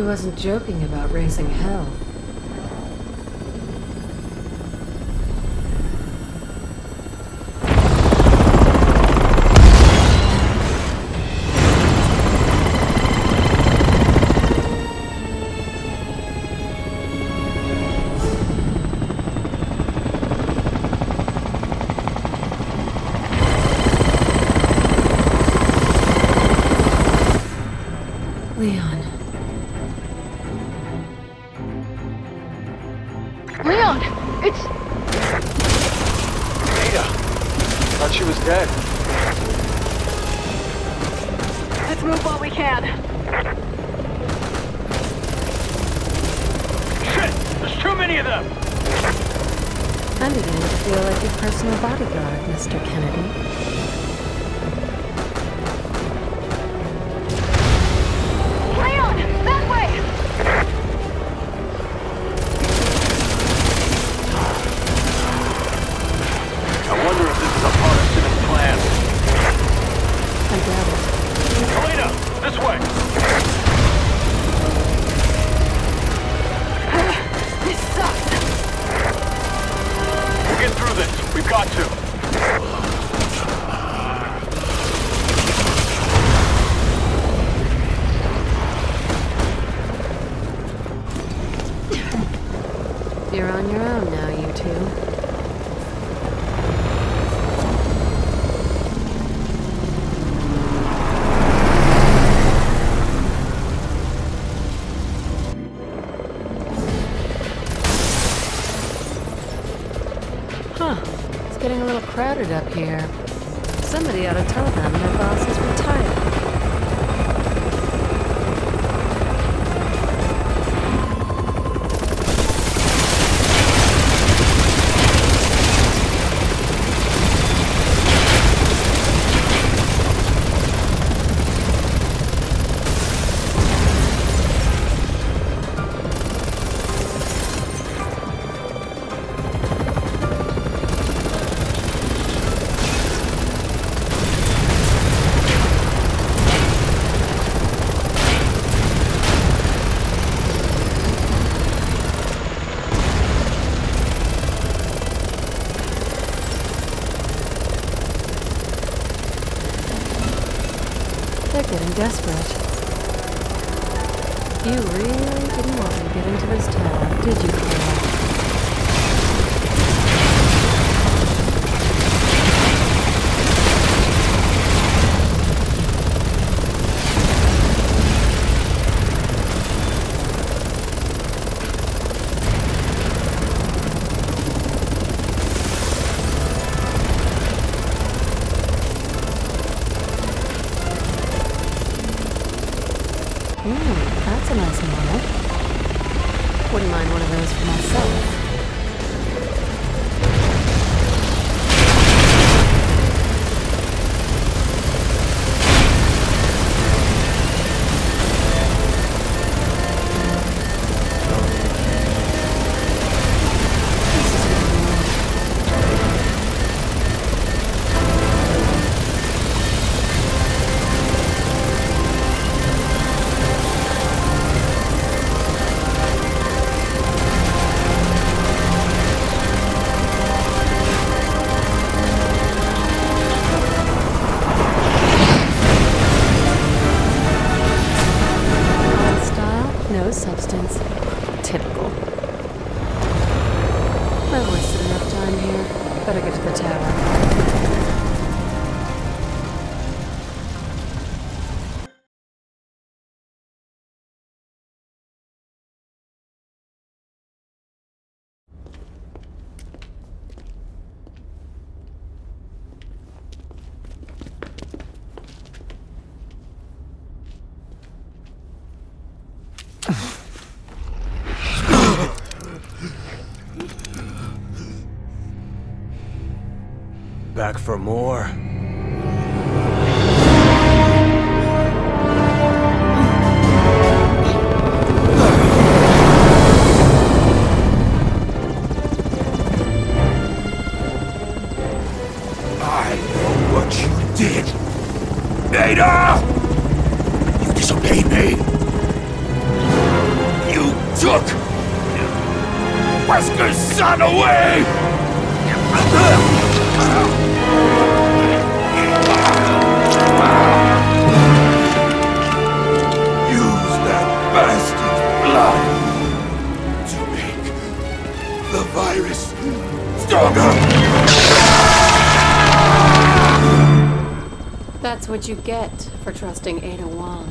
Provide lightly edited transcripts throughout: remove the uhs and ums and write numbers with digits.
She wasn't joking about raising hell. Leon. Leon! It's... Ada! Thought she was dead. Let's move while we can. Shit! There's too many of them! I'm beginning to feel like your personal bodyguard, Mr. Kennedy. Leon! That way! I wonder if this is a part of Simmons' plan. I doubt it. Helena! This way! This sucks! We'll get through this. We've got to. You're on your own now, you two. Huh. It's getting a little crowded up here. Somebody ought to tell them their boss is retired. They're getting desperate. You really didn't want me to get into this tower, did you, Claire? That's a nice model. Wouldn't mind one of those for myself. Substance. Typical. I've wasted enough time here. Better get to the tower. Back for more. I know what you did! Ada! You disobeyed me! took Wesker's son away! Use that bastard's blood to make the virus stronger! That's what you get for trusting Ada Wong.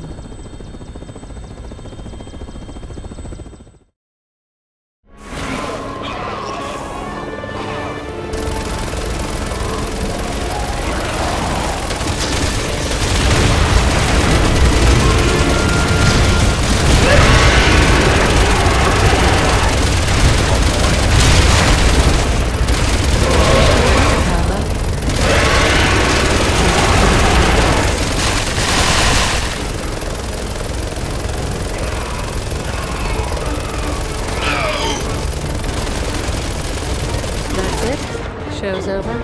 Show's over.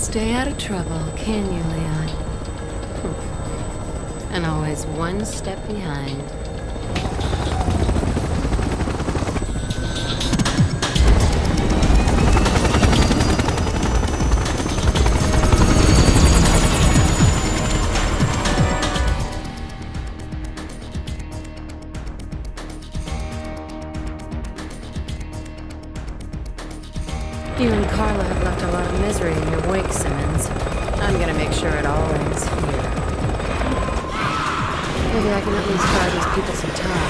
stay out of trouble, can you, Leon? And always one step behind. You and Carla have left a lot of misery in your wake, Simmons. I'm gonna make sure it all ends here. Maybe I can at least buy these people some time.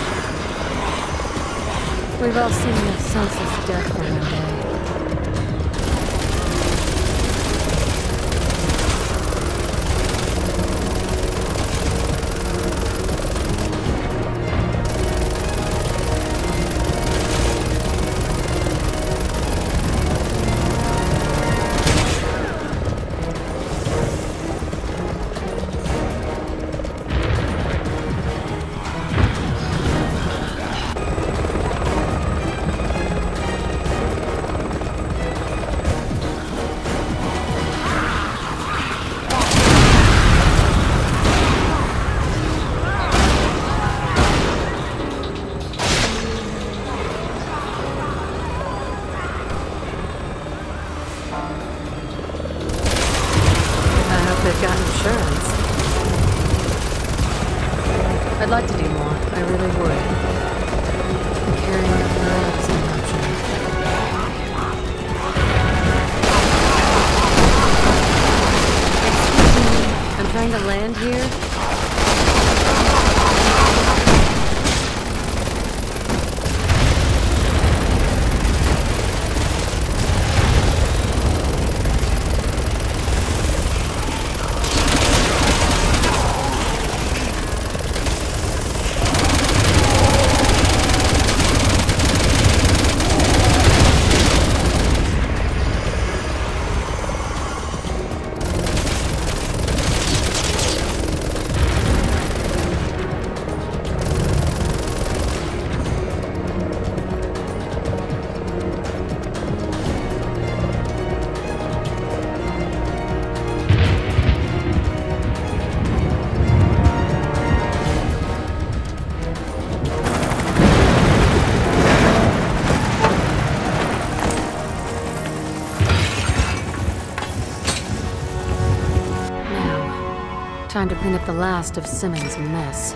We've all seen enough senseless death for one day. They've got insurance. I'd like to do more. I really would. Carrying up the road is an option. Excuse me. I'm trying to land here. Time to clean up the last of Simmons' mess.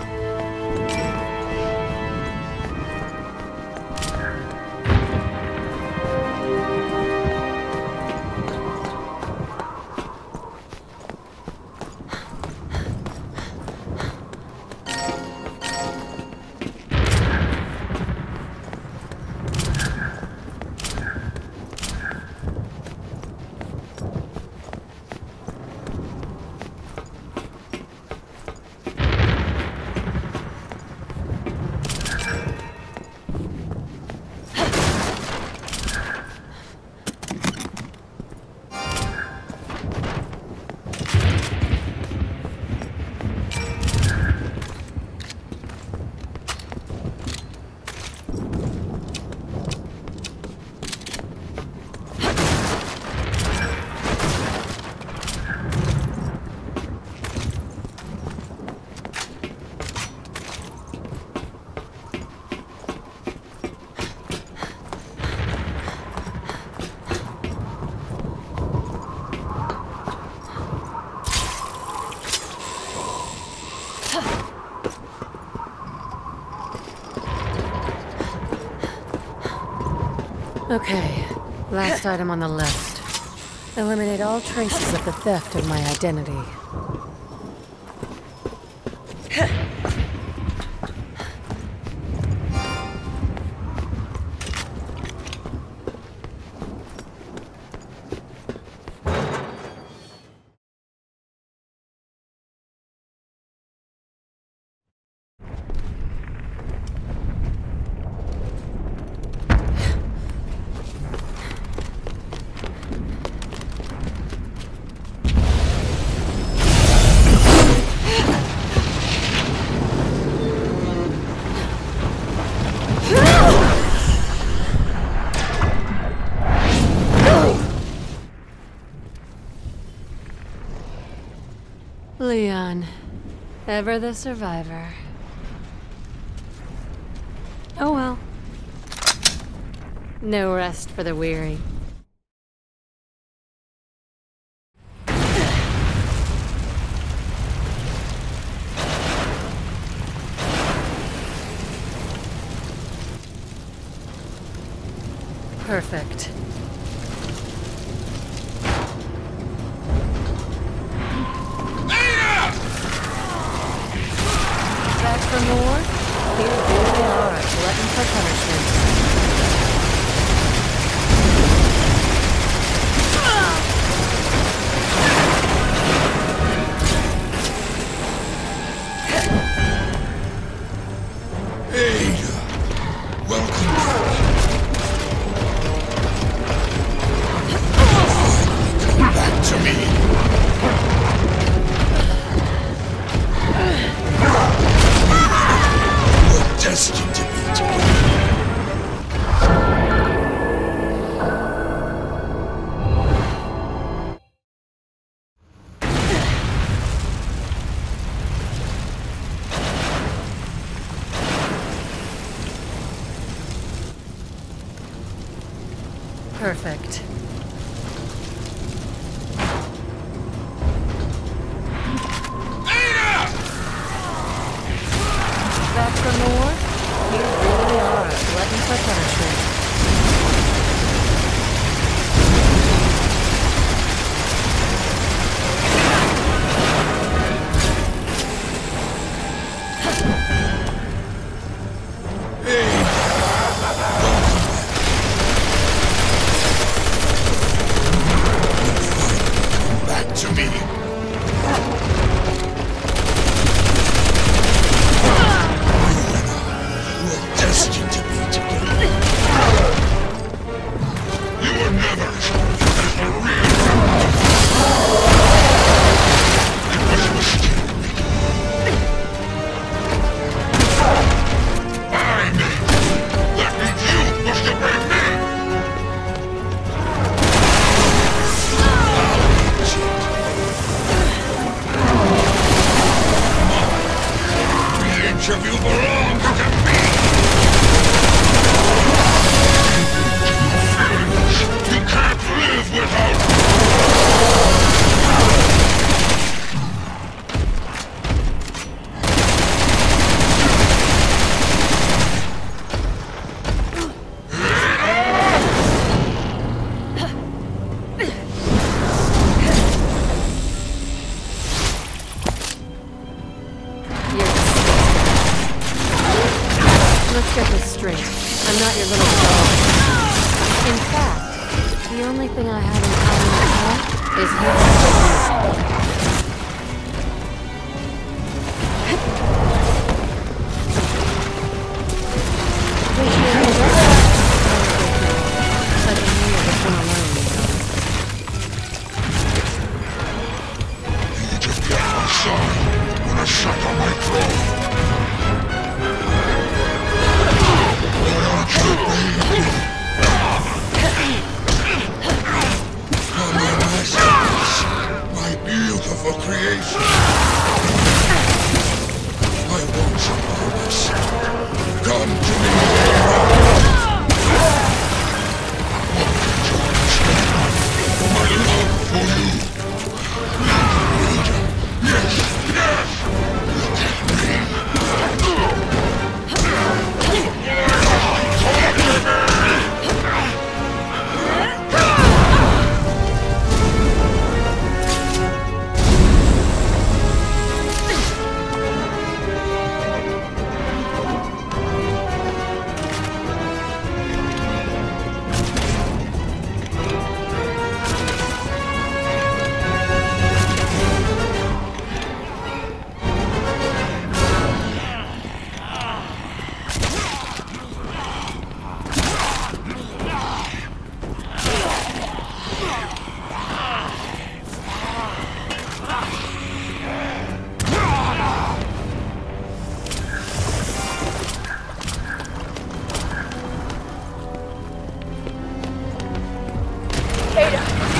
Okay, last item on the list. Eliminate all traces of the theft of my identity. Ever the survivor. Oh well. No rest for the weary. Perfect. Back for more? Here they are, a glutton for punishment. Ada, welcome back. Come back to me. We're destined to be together. Perfect. Back for more? You really are a glutton for punishment. Come back to me. We're destined to be together. You were never as a real. It was a mistake. I made it. That means you must have made me. Each of you belongs to me. You can't live without. Let's get this straight. I'm not your little dog. In fact, the only thing I have in common with her is you. But I knew this one alone, You just get my side when I sat on my throne. Why aren't you obeying me? Come on, my sons, my beautiful creation. I want some promise. Come to me, my love for you. Yes, yes! Look at me!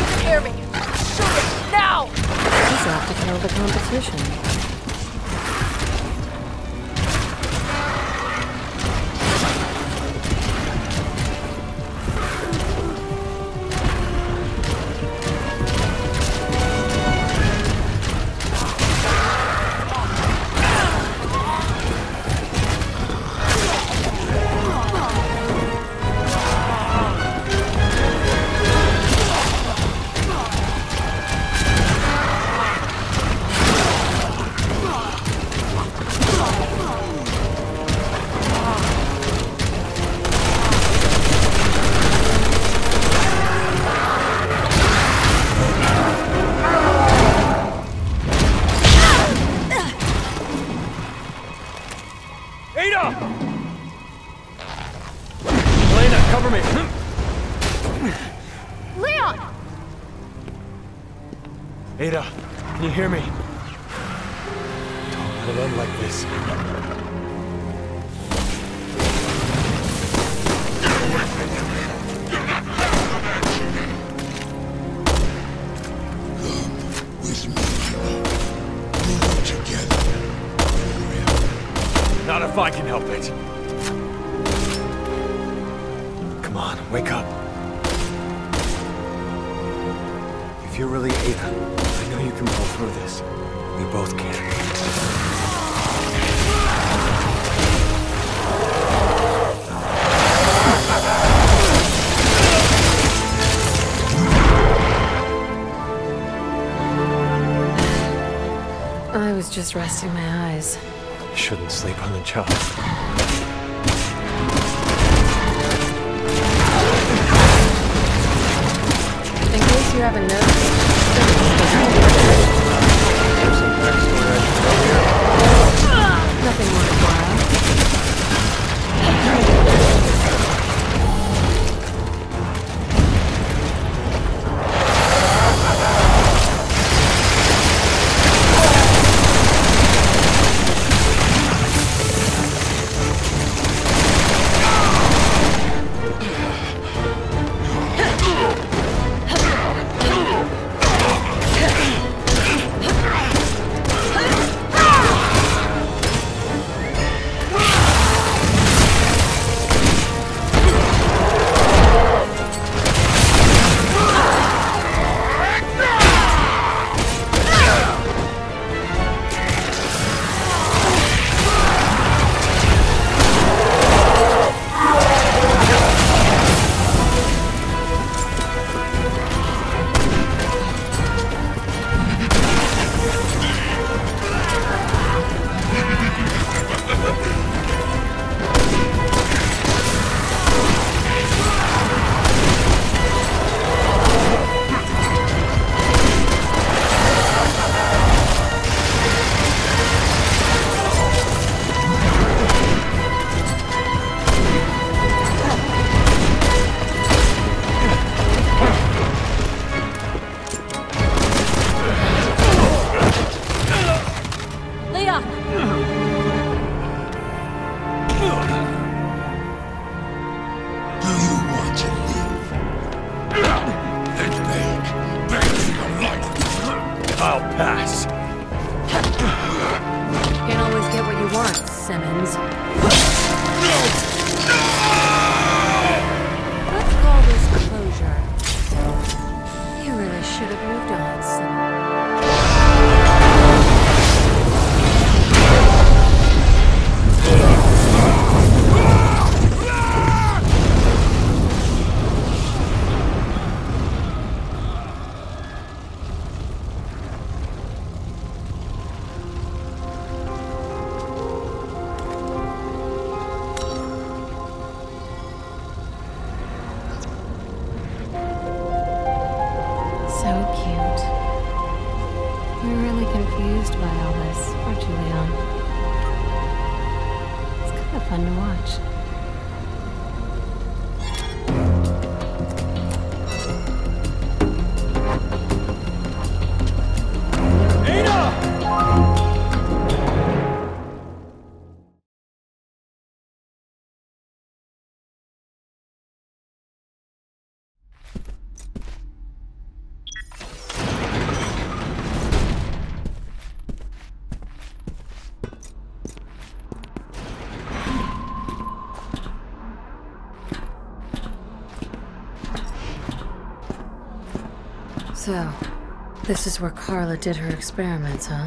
He's off to kill the competition. Ada! Elena, cover me! Leon! Ada, can you hear me? Don't let it end like this. With me. We work together. Not if I can help it. Come on, wake up. If you're really Ada, I know you can pull through this. We both can. I was just resting my eyes. You shouldn't sleep on the job. In case you haven't noticed, There's some backstory I should know here. nothing worthwhile. I'll pass. Can't always get what you want, Simmons. Let's call this closure. You really should have moved on, Simmons. So cute. You're really confused by all this, aren't you, Leon? It's kind of fun to watch. So, this is where Carla did her experiments, huh?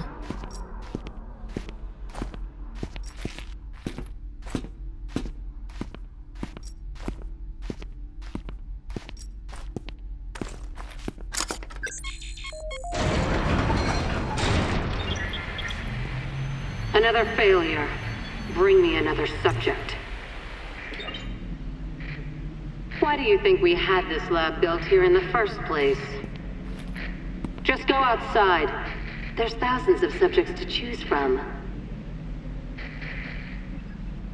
Another failure. Bring me another subject. Why do you think we had this lab built here in the first place? Just go outside. There's thousands of subjects to choose from.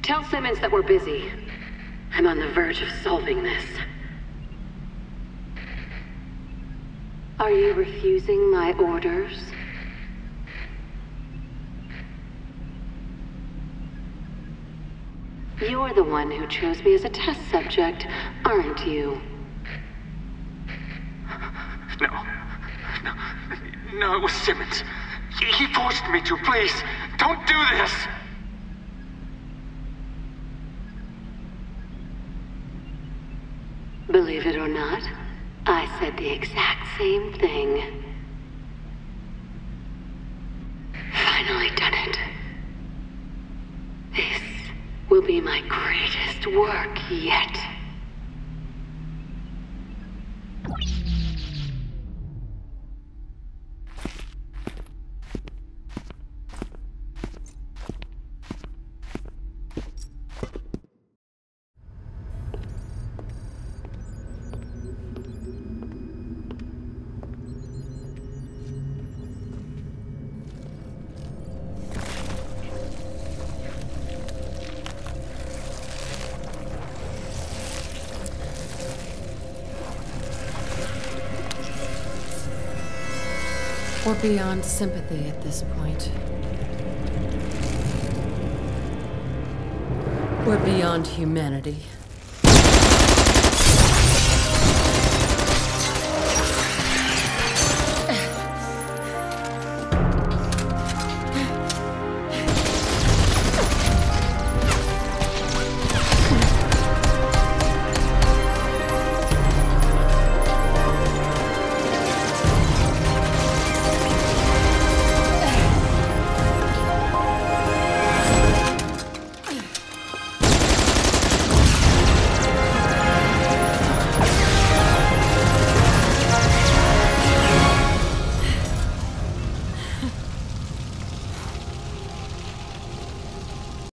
Tell Simmons that we're busy. I'm on the verge of solving this. Are you refusing my orders? You're the one who chose me as a test subject, aren't you? No, it was Simmons. He forced me to. Please, don't do this! Believe it or not, I said the exact same thing. Finally done it. This will be my greatest work yet. We're beyond sympathy at this point. We're beyond humanity.